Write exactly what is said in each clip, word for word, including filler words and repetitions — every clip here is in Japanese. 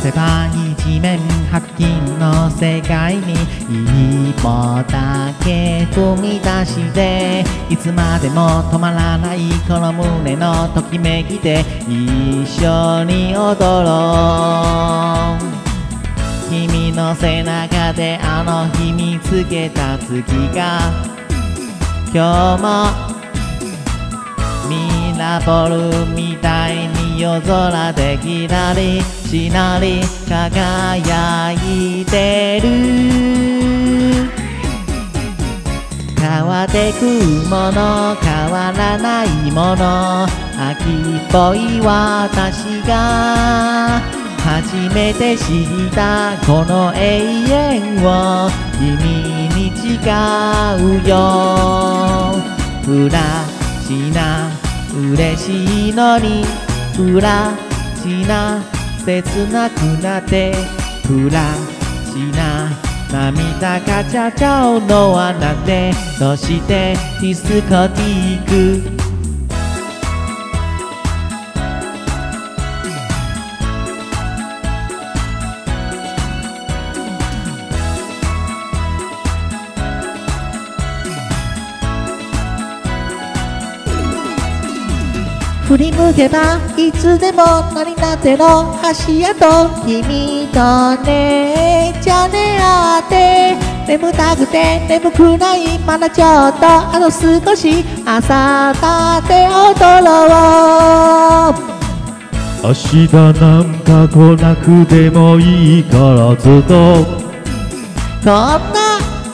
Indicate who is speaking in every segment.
Speaker 1: せば一面白金の世界に一歩だけ踏み出していつまでも止まらないこの胸のときめきで一緒に踊ろう。君の背中であの日見つけた月が今日もミラボルみたいに夜空でキラリしなり輝いてる。変わってくもの変わらないもの秋っぽい私が初めて知ったこの永遠を君に誓うよ。プラチナ嬉しいのにプラチナ切なくなってプラチナ涙がちゃちゃうのはなんでどうしてディスコティック振り向けばいつでも何だっての足跡君とねじゃねあって眠たくて眠くないまだちょっとあと少し朝立って踊ろう。
Speaker 2: 明日なんか来なくてもいいからずっと
Speaker 1: こんな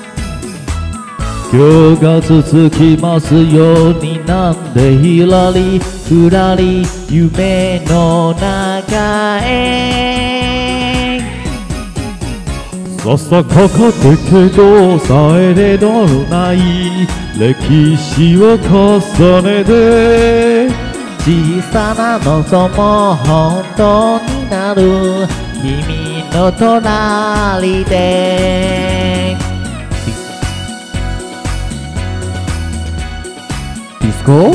Speaker 2: 今日が続きますようになんでひらりふらり夢の中へささかかってけどさえれどない歴史を重ねて
Speaker 1: 小さな望も本当になる君の隣で
Speaker 2: ディスコ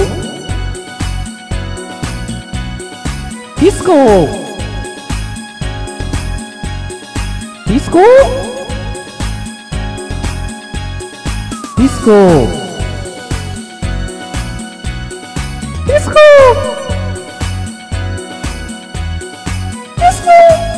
Speaker 2: ディスコディスコディスコディスコディスコディスコ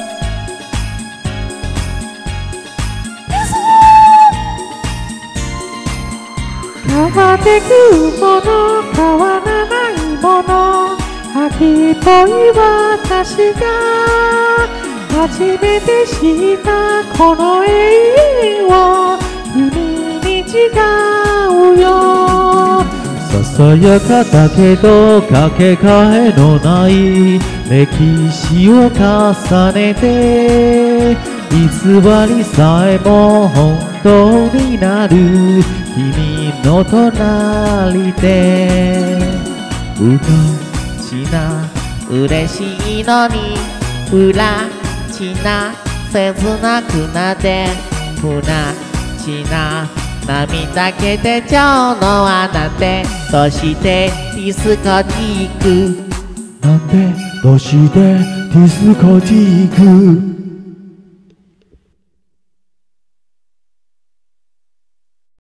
Speaker 2: 変わってくもの変わらないもの秋っぽい私が初めて知ったこの永遠を君に誓うよ。ささやかだけどかけがえのない歴史を重ねて偽りさえも本当になる君の隣で
Speaker 1: うかちな嬉しいのにプラチナ切なくなってプラチナ涙けてちゃうのはなんでどうしてディスコティック
Speaker 2: なんでどうしてディスコティック